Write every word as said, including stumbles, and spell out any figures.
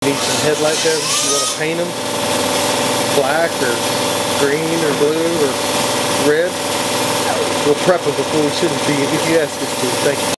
Need some headlight bezels. You want to paint them black or green or blue or red. We'll prep them before we should be if you ask us to. Thank you.